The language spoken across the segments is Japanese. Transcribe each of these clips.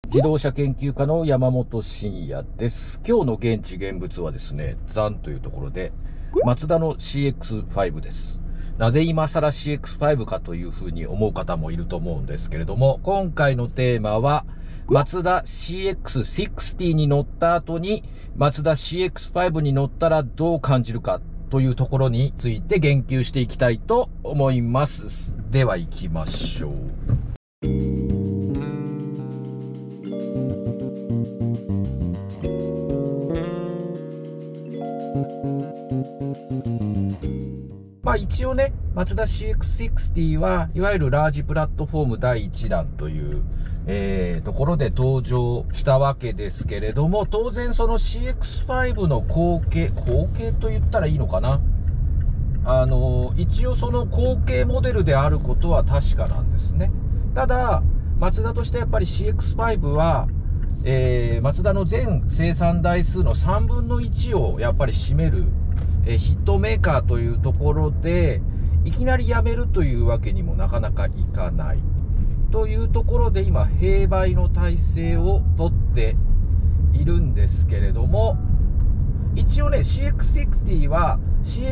自動車研究家の山本慎也です。今日の現地現物はですね、ザンというところで、マツダの CX5 です。なぜ今更 CX5 かというふうに思う方もいると思うんですけれども、今回のテーマは、マツダ CX60 に乗った後に、マツダ CX5 に乗ったらどう感じるかというところについて言及していきたいと思います。では行きましょう。一応ね、マツダ CX60 はいわゆるラージプラットフォーム第1弾という、ところで登場したわけですけれども、当然その CX5 の後継と言ったらいいのかな。一応その後継モデルであることは確かなんですね。ただ、マツダとしてやっぱり CX5 は、マツダの全生産台数の3分の1をやっぱり占めるヒットメーカーというところで、いきなりやめるというわけにもなかなかいかないというところで、今併売の体制をとっているんですけれども、一応ね CX60 は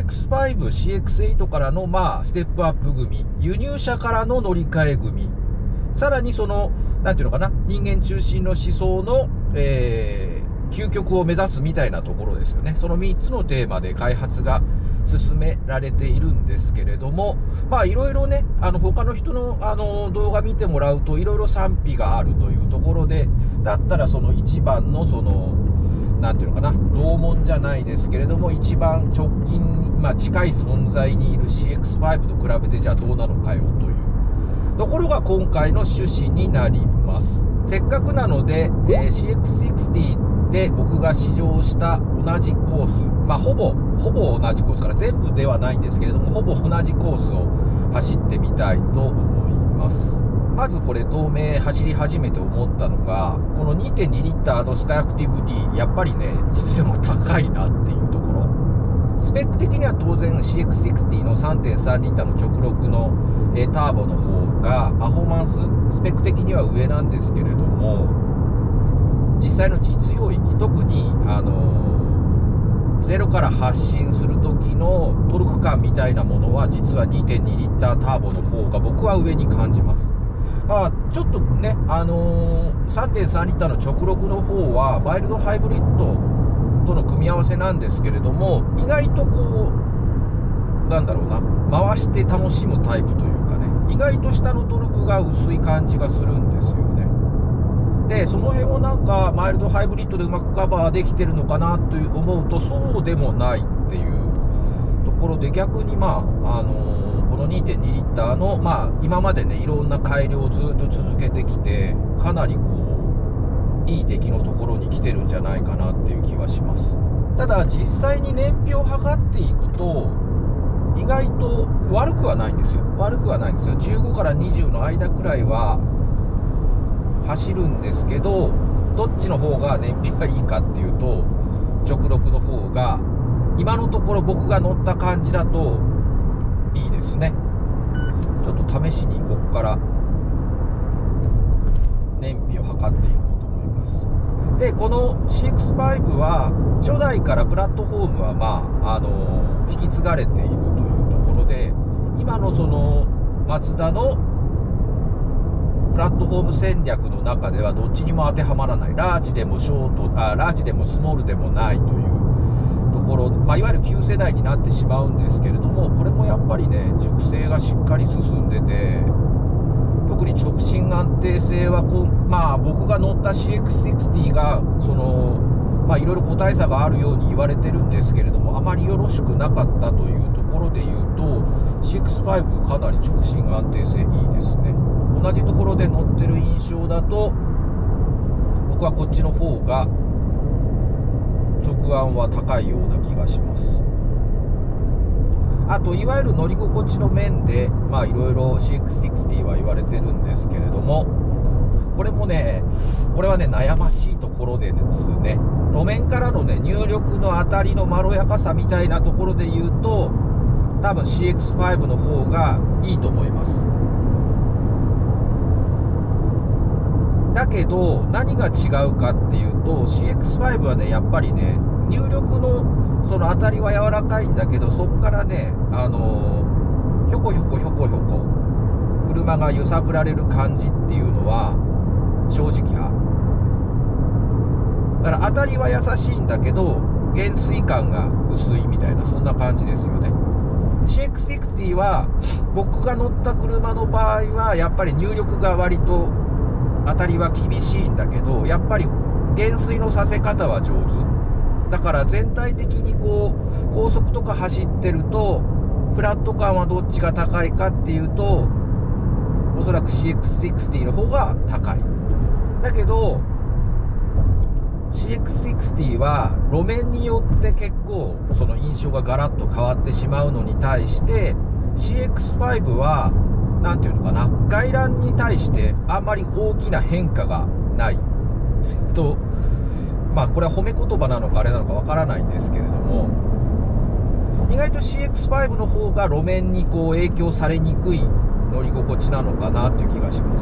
CX5、CX8 からのステップアップ組、輸入車からの乗り換え組、さらにそのなんていうのかな、人間中心の思想の、究極を目指すみたいなところですよね。その3つのテーマで開発が進められているんですけれども、いろいろね、他の人の、動画見てもらうといろいろ賛否があるというところで、だったらその一番のその、なんていうのかな、同門じゃないですけれども、一番直近、近い存在にいる CX5 と比べてじゃあどうなのかよというところが今回の趣旨になります。せっかくなので、CX60で僕が試乗した同じコース、ほぼ同じコースから全部ではないんですけれども、ほぼ同じコースを走ってみたいと思います。まずこれ東名走り始めて思ったのが、この 2.2 リッターのスカイアクティブ D、 やっぱりね実力高いなっていうところ。スペック的には当然 CX60 の 3.3 リッターの直6のターボの方がパフォーマンススペック的には上なんですけれども、実際の実用域、特にゼロから発進する時のトルク感みたいなものは実は 2.2 リッターターボの方が僕は上に感じます。ちょっとね、3.3 リッターの直6の方はマイルドハイブリッドとの組み合わせなんですけれども、意外とこうなんだろうな、回して楽しむタイプというかね、意外と下のトルクが薄い感じがするんですよね。でその辺をなんかマイルドハイブリッドでうまくカバーできてるのかなと思うと、そうでもないっていうところで、逆にこの 2.2 リッターの今までねいろんな改良をずっと続けてきて、かなりこういい出来のところに来てるんじゃないかなっていう気はします。ただ実際に燃費を測っていくと意外と悪くはないんですよ。15から20の間くらいは走るんですけど、どっちの方が燃費がいいかっていうと、直6の方が今のところ僕が乗った感じだといいですね。ちょっと試しにここから燃費を測っていこうと思います。でこの CX5 は初代からプラットフォームは引き継がれているというところで、今のそのマツダのプラットフォーム戦略の中ではどっちにも当てはまらない、ラージでもラージでもスモールでもないというところ、いわゆる旧世代になってしまうんですけれども、これもやっぱりね熟成がしっかり進んでて、特に直進安定性は僕が乗った CX60 がそのいろいろ個体差があるように言われてるんですけれども、あまりよろしくなかったというところで言うと CX5 かなり直進安定性いいですね。同じところで乗ってる印象だと、僕はこっちの方が直案は高いような気がします。あといわゆる乗り心地の面でいろいろ CX60 は言われてるんですけれども、これはね悩ましいところでですね、路面からのね入力の当たりのまろやかさみたいなところで言うと、多分 CX5 の方がいいと思います。 だけど何が違うかっていうと CX5 はねやっぱりね入力のその当たりは柔らかいんだけど、そこからねひょこひょこひょこひょこ車が揺さぶられる感じっていうのは正直ある。だから当たりは優しいんだけど減衰感が薄いみたいな、そんな感じですよね。 CX60 は僕が乗った車の場合はやっぱり入力が割と当たりは厳しいんだけど、やっぱり減衰のさせ方は上手だから、全体的にこう高速とか走ってるとフラット感はどっちが高いかっていうとおそらく CX60 の方が高い。だけど CX60 は路面によって結構その印象がガラッと変わってしまうのに対して CX5 はなんていうのかな、外覧に対してあんまり大きな変化がないと、まあこれは褒め言葉なのかあれなのかわからないんですけれども、意外と CX5 の方が路面にこう影響されにくい乗り心地なのかなという気がします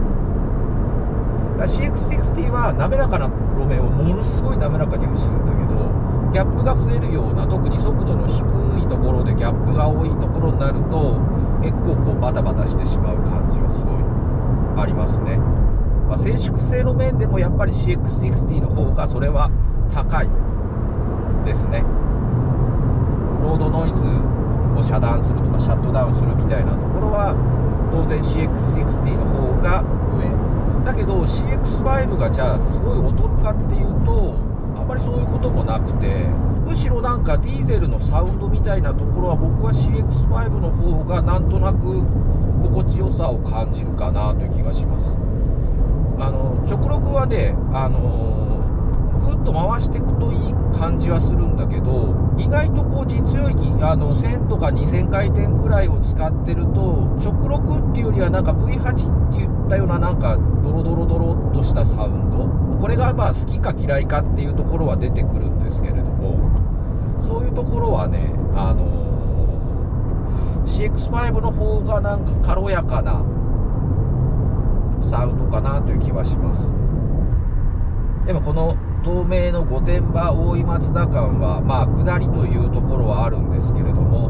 。CX60 は滑らかな路面をものすごい滑らかに走るんだけど、ギャップが増えるような、特に速度の低いところでギャップが多いところになると結構こうバタバタしてしまう感じがすごいありますね。まあ、静粛性の面でもやっぱり CX60 の方がそれは高いですね。ロードノイズを遮断するとかシャットダウンするみたいなところは当然 CX60 の方が上だけど、 CX5 がじゃあすごい劣るかっていうとあんまりそういうこともなくて、むしろなんかディーゼルのサウンドみたいなところは僕は CX5 の方がなんとなく心地よさを感じるかなという気がします。直録はねぐっと回していくといい感じはするんだけど、意外とこう実用域1000とか2000回転くらいを使ってると直録っていうよりはなんか V8 って言ったようななんかドロドロドロっとしたサウンド、これがまあ好きか嫌いかっていうところは出てくるんですけれども、そういうところはねCX5 の方がなんか軽やかなサウンドかなという気はします。でもこの東名の御殿場大井松田間はまあ下りというところはあるんですけれども、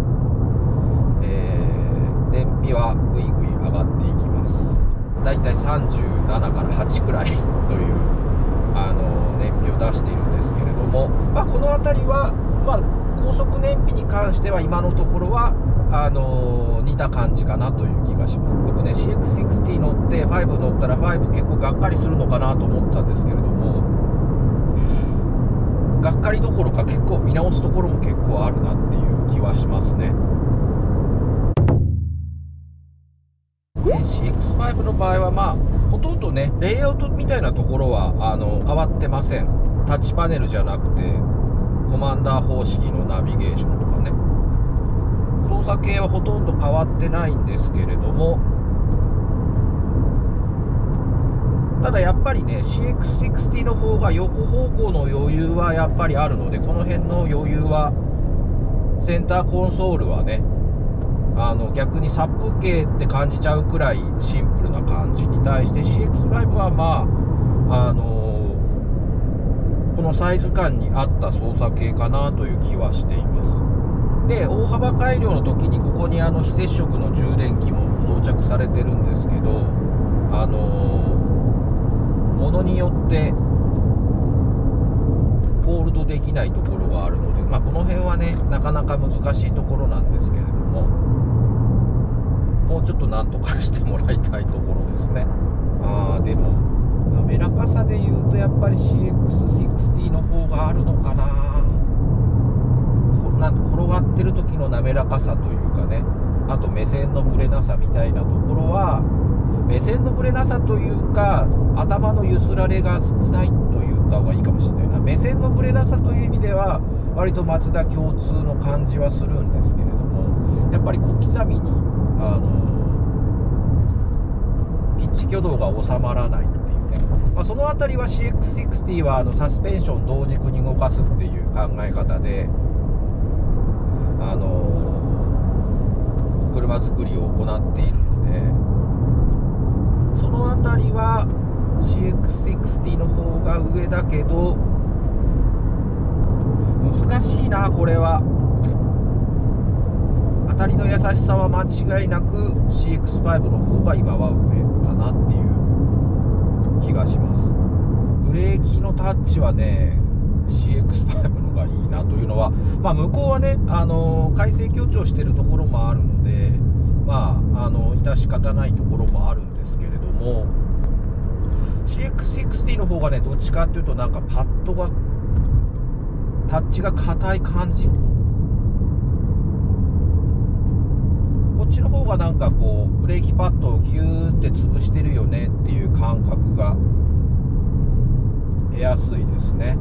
燃費はぐいぐい上がっていきます。だいたい37から8くらいという燃費を出しているんですけれども、まあ、この辺りは、まあ、高速燃費に関しては今のところは似た感じかなという気がします。僕ね CX60 乗って5乗ったら5結構がっかりするのかなと思ったんですけれども、がっかりどころか結構見直すところも結構あるなっていう気はしますね。CX5 の場合はまあほとんどねレイアウトみたいなところは変わってません。タッチパネルじゃなくてコマンダー方式のナビゲーションとかね、操作系はほとんど変わってないんですけれども、ただやっぱりね CX60 の方が横方向の余裕はやっぱりあるので、この辺の余裕はセンターコンソールはね逆に殺風景って感じちゃうくらいシンプルな感じに対して CX5 はまあこのサイズ感に合った操作系かなという気はしています。で大幅改良の時にここに非接触の充電器も装着されてるんですけど、ものによってホールドできないところがあるので、まあ、この辺はねなかなか難しいところなんですけれども、もうちょっとなんとかしてもらいたいところですね。でも滑らかさでいうとやっぱり CX60 の方があるのかな。なんて転がってる時の滑らかさというかね、あと目線のブレなさみたいなところは、目線のブレなさというか頭のゆすられが少ないと言った方がいいかもしれないな。目線のブレなさという意味では割とマツダ共通の感じはするんですけれども、やっぱり小刻みにピッチ挙動が収まらないっていうね、まあ、そのあたりは CX60 はサスペンション同軸に動かすっていう考え方で車作りを行っているので、そのあたりは CX60 の方が上だけど、難しいなこれは。当たりの優しさは間違いなく CX5 の方が今は上かなっていう気がします。ブレーキのタッチはね CX5 のがいいなというのは、まあ、向こうはね改正強調してるところもあるので、まあ致し方ないところもあるんですけれども、 CX60 の方がねどっちかっていうとなんかパッドがタッチが硬い感じ。こっちの方がなんかこうブレーキパッドをギューって潰してるよねっていう感覚が得やすいですね。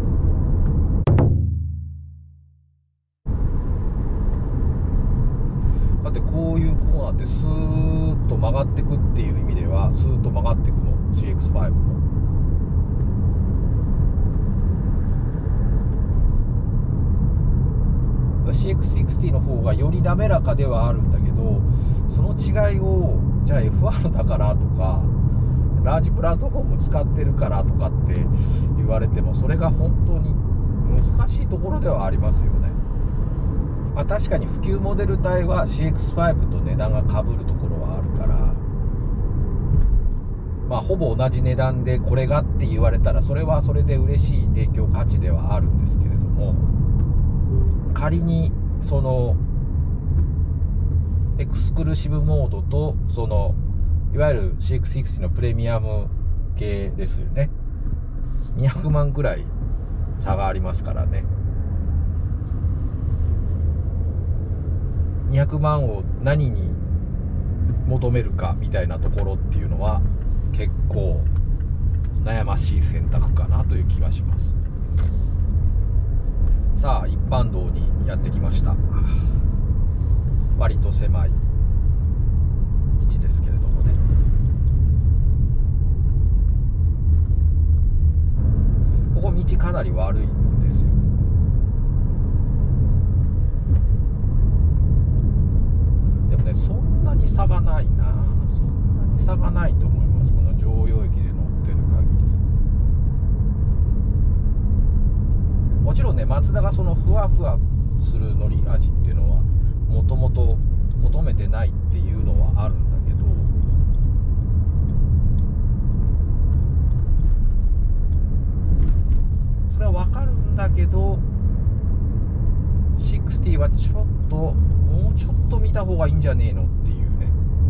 だってこういうコーナーってスーッと曲がってくっていう意味ではスーッと曲がってくの CX5 も。CX60 の方がより滑らかではあるんだけど、その違いをじゃあ FR だからとかラージプラットフォーム使ってるからとかって言われても、それが本当に難しいところではありますよね。まあ、確かに普及モデル帯は CX5 と値段が被るところはあるから、まあほぼ同じ値段でこれがって言われたらそれはそれで嬉しい提供価値ではあるんですけれども、仮にそのエクスクルーシブモードとそのいわゆる CX60 のプレミアム系ですよね、200万くらい差がありますからね。200万を何に求めるかみたいなところっていうのは結構悩ましい選択かなという気がします。さあ一般道にやってきました。割と狭い道ですけれどもね、ここ道かなり悪いんですよ。でもねそんなに差がないな、そんなに差がないと思います、この常用駅で乗ってる限り。もちろんね、マツダがそのふわふわする乗り味っていうのはもともと求めてないっていうのはあるんだけど、それはわかるんだけど、60はちょっともうちょっと見た方がいいんじゃねえのっていうね。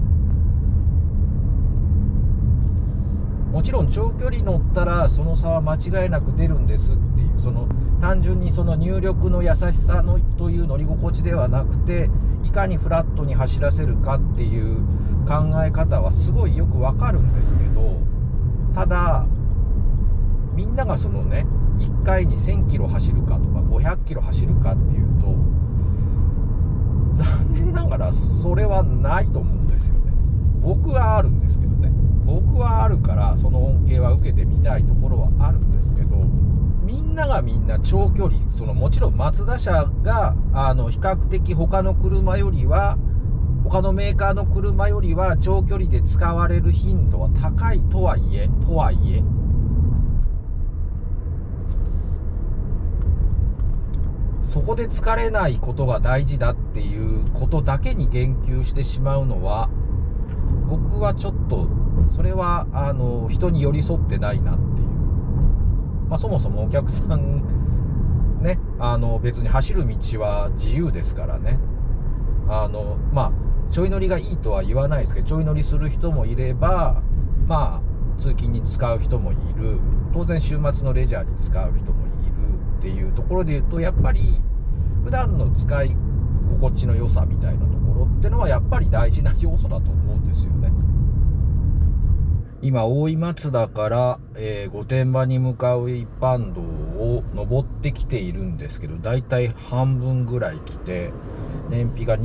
もちろん長距離乗ったらその差は間違いなく出るんですっていう、その単純にその入力の優しさのという乗り心地ではなくて、いかにフラットに走らせるかっていう考え方はすごいよくわかるんですけど、ただみんながそのね1回に1000キロ走るかとか500キロ走るかっていうと、残念ながらそれはないと思うんですよね。僕はあるんですけどね、僕はあるからその恩恵は受けてみたいところはあるんですけど、みんながみんな長距離、そのもちろんマツダ車が比較的他の車よりは、他のメーカーの車よりは長距離で使われる頻度は高いとはいえそこで疲れないことが大事だっていうことだけに言及してしまうのは、僕はちょっとそれは人に寄り添ってないなっていう。まあ、そもそもお客さんね、別に走る道は自由ですからね。まあちょい乗りがいいとは言わないですけど、ちょい乗りする人もいれば、まあ通勤に使う人もいる、当然週末のレジャーに使う人もいるっていうところで言うと、やっぱり普段の使い心地の良さみたいなところってのはやっぱり大事な要素だと思うんですよね。今大井松田から、御殿場に向かう一般道を登ってきているんですけど、だいたい半分ぐらい来て、燃費が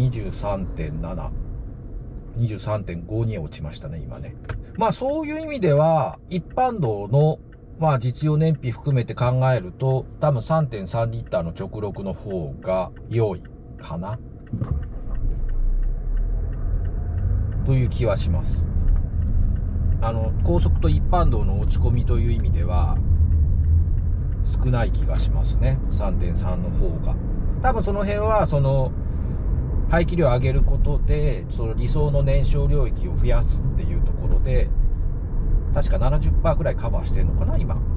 23.7、23.5 に落ちましたね今ね。まあそういう意味では一般道のまあ実用燃費含めて考えると、多分 3.3 リッターの直録の方が良いかなという気はします。 高速と一般道の落ち込みという意味では少ない気がしますね。 3.3 の方が多分その辺はその排気量を上げることでその理想の燃焼領域を増やすっていうところで確か 70% くらいカバーしてるのかな今。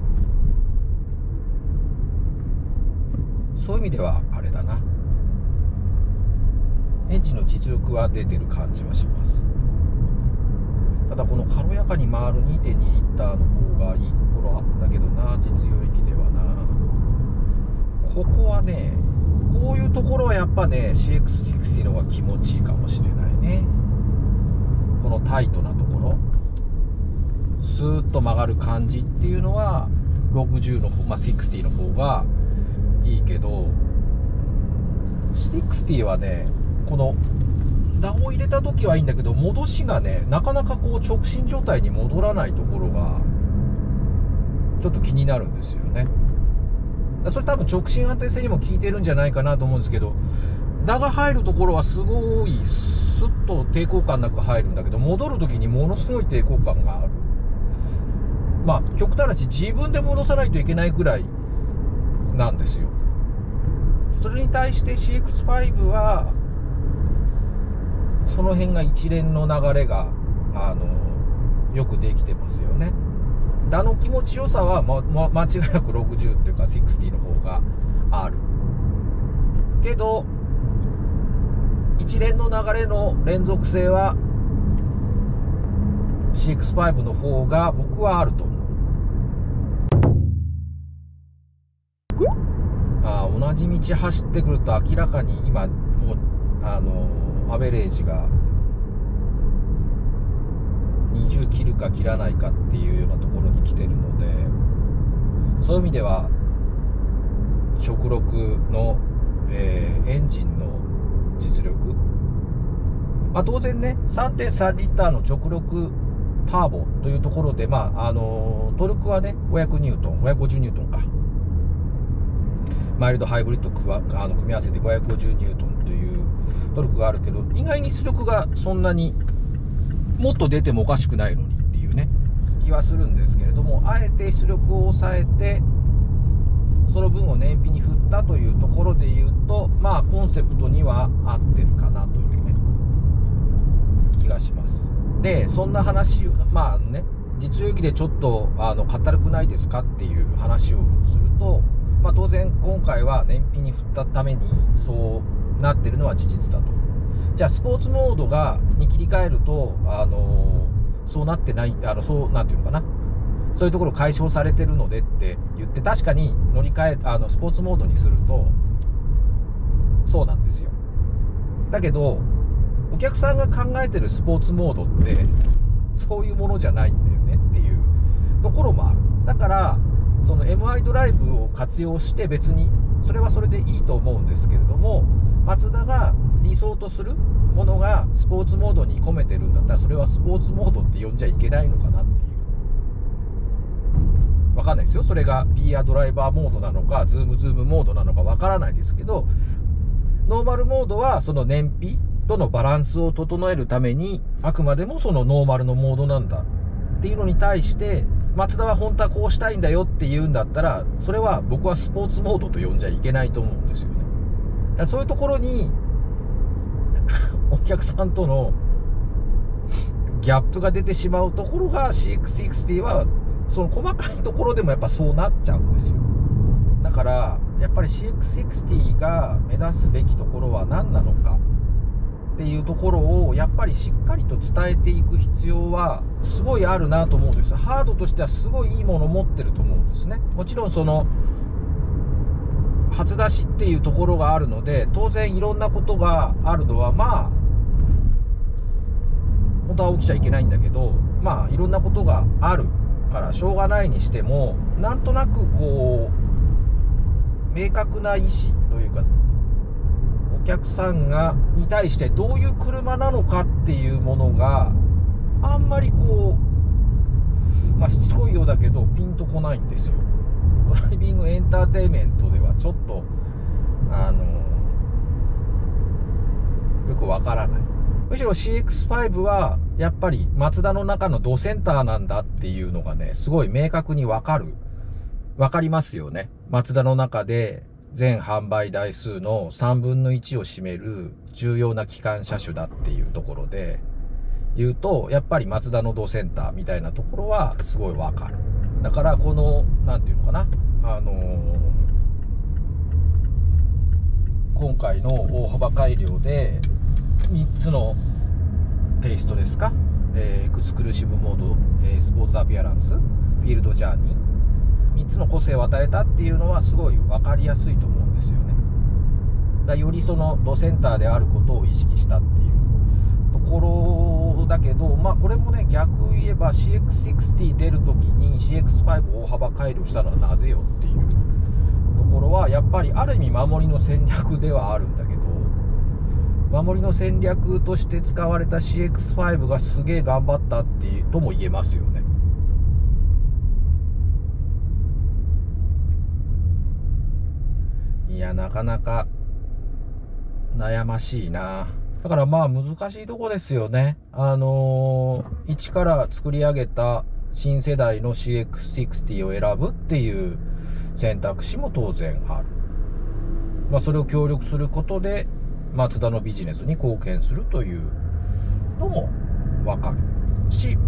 そういう意味ではあれだな、エンジンの実力は出てる感じはします。ただこの軽やかに回る 2.2 リッターの方がいいところあったんだけどな、実用域ではな。ここはね、こういうところはやっぱね CX60 の方が気持ちいいかもしれないね。このタイトなところスーッと曲がる感じっていうのは60の方、60の方がいいけど、60はねこの段を入れた時はいいんだけど、戻しがねなかなかこう直進状態に戻らないところがちょっと気になるんですよね。それ多分直進安定性にも効いてるんじゃないかなと思うんですけど、打が入るところはすごいスッと抵抗感なく入るんだけど、戻る時にものすごい抵抗感がある。極端な話自分で戻さないといけないぐらいなんですよ。それに対して CX5 はその辺が一連の流れがよくできてますよね。打の気持ちよさは、間違いなく60っていうか60の方があるけど、一連の流れの連続性は CX5 の方が僕はあると思う。同じ道走ってくると明らかに今もうアベレージが20切るか切らないかっていうようなところに来てるので、そういう意味では直6の、エンジンの実力、当然ね 3.3 リッターの直6ターボというところで、トルクはね500ニュートン550ニュートンか、マイルドハイブリッド組み合わせて550ニュートンというトルクがあるけど、意外に出力がそんなにもっと出てもおかしくないのにっていうね気はするんですけれども、あえて出力を抑えてその分を燃費に振ったというところでいうと、コンセプトには合ってるかなというね気がします。でそんな話実用域でちょっと硬くないですかっていう話をすると、当然今回は燃費に振ったためにそうなってるのは事実だと。じゃあスポーツモードに切り替えるとそうなってない、そうなんていうのかな、そういうところ解消されてるのでって言って、確かに乗り換えスポーツモードにするとそうなんですよ。だけどお客さんが考えてるスポーツモードってそういうものじゃないんだよねっていうところもある。だからその MI ドライブを活用して別にそれはそれでいいと思うんですけれども、マツダが理想とするものがスポーツモードに込めてるんだったら、それはスポーツモードって呼んじゃいけないのかなっていう、わかんないですよ、それがビアドライバーモードなのかズームモードなのかわからないですけど、ノーマルモードはその燃費とのバランスを整えるためにあくまでもそのノーマルのモードなんだっていうのに対して、マツダは本当はこうしたいんだよって言うんだったら、それは僕はスポーツモードと呼んじゃいけないと思うんですよね。そういうところにお客さんとのギャップが出てしまうところが CX60 はその細かいところでもやっぱそうなっちゃうんですよ。だからやっぱり CX60 が目指すべきところは何なのかっていうところをやっぱりしっかりと伝えていく必要はすごいあるなと思うんですよ。ハードとしてはすごいいいものを持ってると思うんですね。もちろんその初出しっていうところがあるので、当然いろんなことがあるのは本当は起きちゃいけないんだけど、いろんなことがあるからしょうがないにしても、なんとなくこう明確な意思というか、お客さんに対してどういう車なのかっていうものがあんまりこう、しつこいようだけどピンとこないんですよ。ドライビングエンターテインメントではちょっとよくわからない。 むしろ CX5 はやっぱりマツダの中のドセンターなんだっていうのがね、すごい明確にわかりますよね。マツダの中で全販売台数の3分の1を占める重要な基幹車種だっていうところで言うと、やっぱりマツダのドセンターみたいなところはすごいわかる。だからこの、なんていうのかな、今回の大幅改良で3つのテイストですか、エクスクルーシブモード、スポーツアピアランス、フィールドジャーニー、3つの個性を与えたっていうのはすごい分かりやすいと思うんですよね。よりそのドセンターであることを意識したっていうところだけど、まあこれもね、逆言えば CX60 出るときに CX5 を大幅改良したのはなぜよっていうところは、やっぱりある意味守りの戦略ではあるんだけど、守りの戦略として使われた CX5 がすげえ頑張ったっていうとも言えますよね。いや、なかなか悩ましいな。だからまあ難しいとこですよね。一から作り上げた新世代の CX60 を選ぶっていう選択肢も当然ある。まあそれを協力することでマツダのビジネスに貢献するというのもわかるし、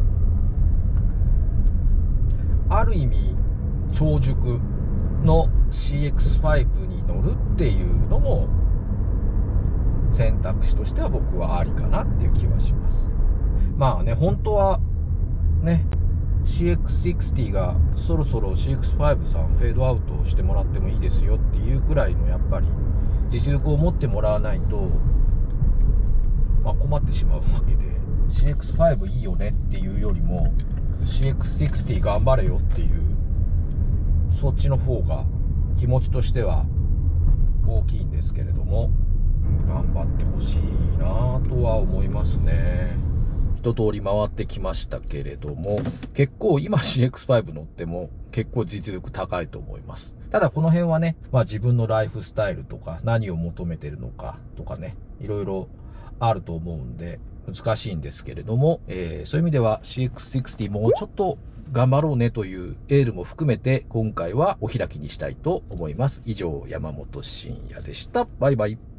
ある意味超熟の CX5 に乗るっていうのも選択肢としては僕はありかなっていう気はします。まあね、本当はね、CX60 がそろそろ CX5 さんフェードアウトしてもらってもいいですよっていうくらいのやっぱり実力を持ってもらわないと、まあ、困ってしまうわけで、 CX5 いいよねっていうよりも CX60 頑張れよっていう、そっちの方が気持ちとしては大きいんですけれども、頑張ってほしいなとは思いますね。一通り回ってきましたけれども、結構今 CX5 乗っても結構実力高いと思います。ただこの辺はね、まあ自分のライフスタイルとか何を求めてるのかとかね、いろいろあると思うんで難しいんですけれども、そういう意味では CX60 もうちょっと頑張ろうねというエールも含めて今回はお開きにしたいと思います。以上、山本慎也でした。バイバイ。